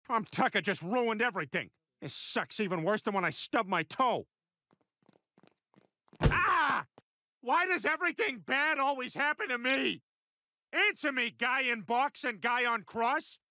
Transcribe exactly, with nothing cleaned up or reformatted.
Mom Tucker just ruined everything. This sucks even worse than when I stubbed my toe. Ah! Why does everything bad always happen to me? Answer me, guy in box and guy on cross.